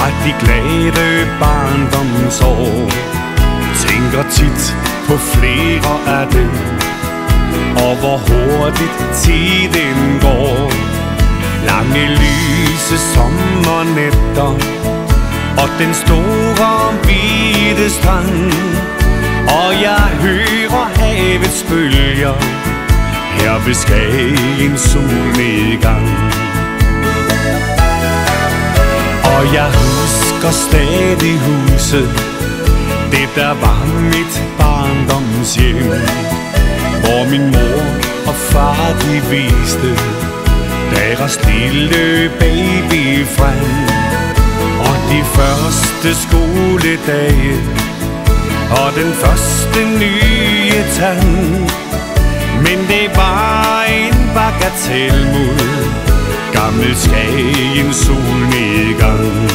fra de glade barndomsår. Tænker tit på flere af dem, og hvor hurtigt tiden går. Lange lyse sommernætter og den store hvide strand, og jeg hører havets bølger her ved Skagens solnedgang. Og jeg husker stadig huset, det der var mit barndomshjem, hvor min mor og far de viste deres lille baby frem. Og de første skoledage og den første nye tand, men det var en bagatel mod gammel Skagens solnedgang.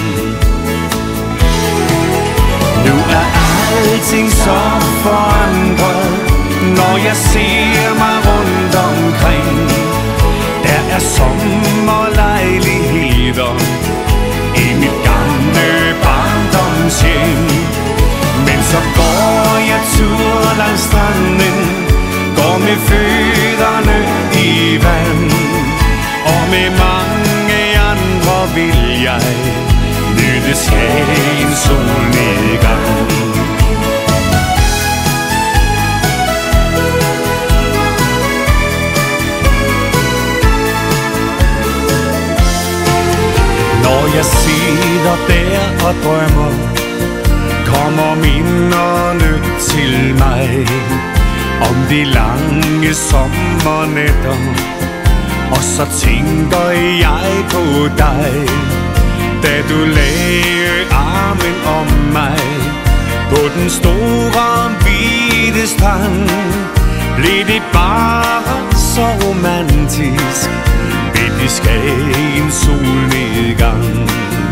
Nu er alting så forandret, når jeg ser mig rundt omkring. Der er sommerlejligheder i mit gamle barndomshjem, men så går jeg tur langs stranden, går med fødderne i vand, og med mange andre vil jeg nyde Skagens solnedgang. Når jeg sidder der og drømmer, kommer minderne til mig om de lange sommernætter, og så tænker jeg på dig, da du lagde armen om mig på den store hvide strand. Blev det bare så romantisk ved de Skagens solnedgang.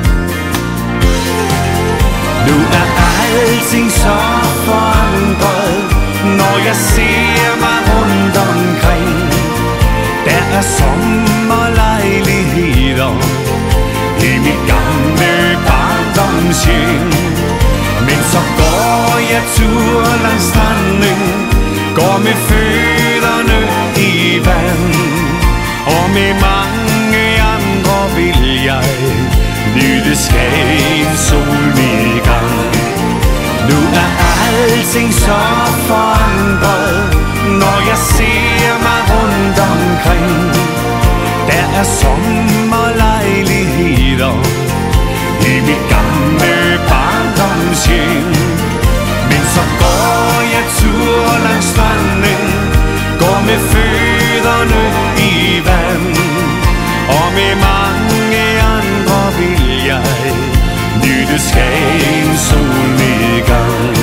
Nu er alting så forandret, når jeg ser mig rundt omkring. Der er sommerlejligheder i mit gamle barndomshjem, men så går jeg tur langs stranden, går med fødderne i vand, og med mange andre vil jeg nyde Skagens solnedgang. Nu er alting så forandret, når jeg ser mig rundt omkring. Der er sommerlejligheder i mit gamle barndomshjem, men så går jeg tur langs stranden, går med fødderne i vand, og med mange andre vil jeg nyde Skagens solnedgang.